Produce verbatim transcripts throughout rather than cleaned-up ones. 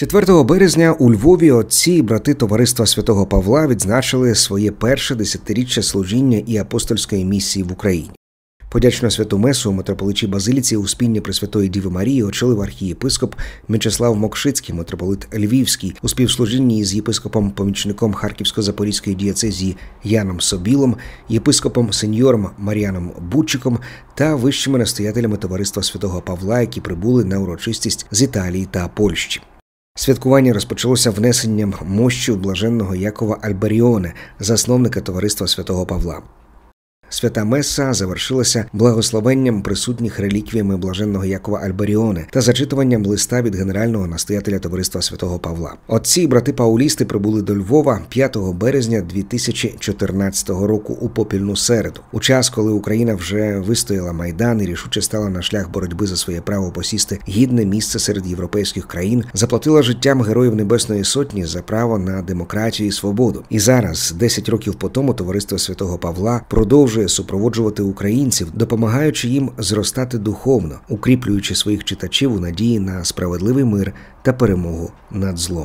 четвертого березня у Львові отці і брати Товариства Святого Павла відзначили своє перше десятиріччя служіння і апостольської місії в Україні. Подячну святу месу у митрополичій Базиліці Успіння Пресвятої Діви Марії очолив архієпископ Мечислав Мокшицький, митрополит Львівський, у співслужінні із єпископом-помічником Харківсько-Запорізької дієцезії Яном Собілом, єпископом сеньором Мар'яном Будчиком та вищими настоятелями Товариства Святого Павла, які прибули на урочистість з Італії та Польщі. Святкування розпочалося внесенням мощу блаженного Якова Альберіоне, засновника Товариства Святого Павла. Свята меса завершилася благословенням присутніх реліквіями блаженного Якова Альберіоне та зачитуванням листа від генерального настоятеля Товариства Святого Павла. Отці і брати Паулісти прибули до Львова п'ятого березня дві тисячі чотирнадцятого року у попільну середу. У час, коли Україна вже вистояла Майдан і рішуче стала на шлях боротьби за своє право посісти гідне місце серед європейських країн, заплатила життям Героїв Небесної Сотні за право на демократію і свободу. І зараз, десять років по тому, Товариство Святого Павла продовжує супроводжувати українців, допомагаючи їм зростати духовно, укріплюючи своїх читачів у надії на справедливий мир та перемогу над злом.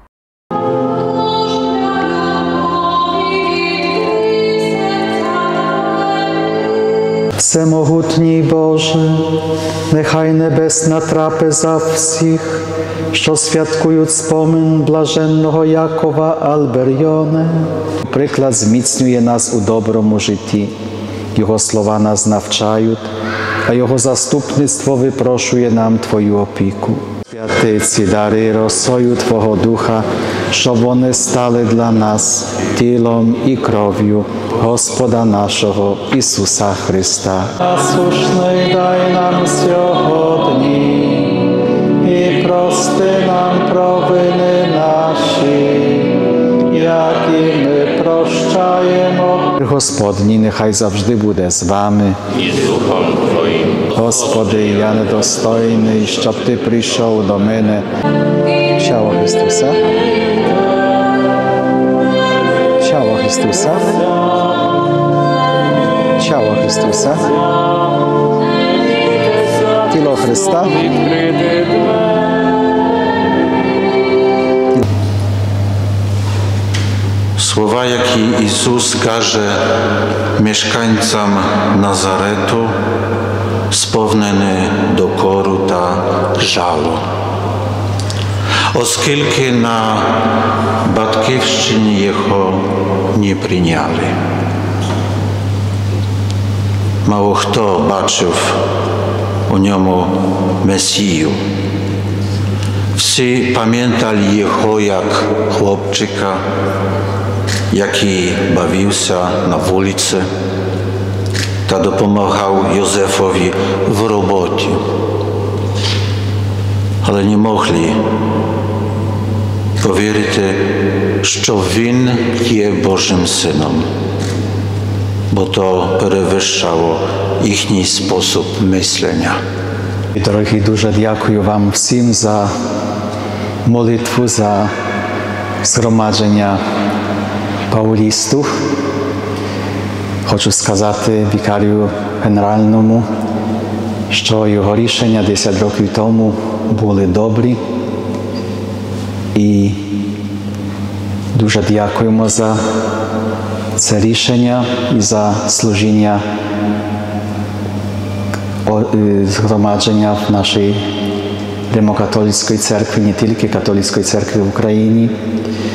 Всемогутній Боже, нехай небесна трапеза всіх, що святкують спомин блаженного Якова Альберіоне, приклад зміцнює нас у доброму житті. Його слова нас навчають, а Його заступництво випрошує нам Твою опіку. Святий ці дари росою Твого Духа, щоб вони стали для нас тілом і кров'ю Господа нашого Ісуса Христа. Насушний дай нам сьогодні і прости нам провини наші, як і ми прощаємо. Господній нехай завжди буде з вами. І з Духом Твоїм. Господи, я недостойний, щоб Ти прийшов до мене. Ciało Chrystusa. Ciało Chrystusa. Ciało Chrystusa. Тіло Христа. Słowa, jakie Jezus każe mieszkańcom Nazaretu, sповнені докору та жалу. Оскільки на батьківщині його не прийняли. Мало хто бачив у ньому Месію. Всі пам'ятали його як хлопчика, який бавився на вулиці та допомагав Йозефові в роботі. Але не могли повірити, що він є Божим Сином, бо то перевищало їхній спосіб мислення. Дорогі, дуже дякую вам всім за молитву, за згромадження паулістів. Хочу сказати вікарію генеральному, що його рішення десять років тому були добрі. І дуже дякуємо за це рішення і за служіння згромадження в нашій Римокатолицької церкві, не тільки католицької церкви в Україні.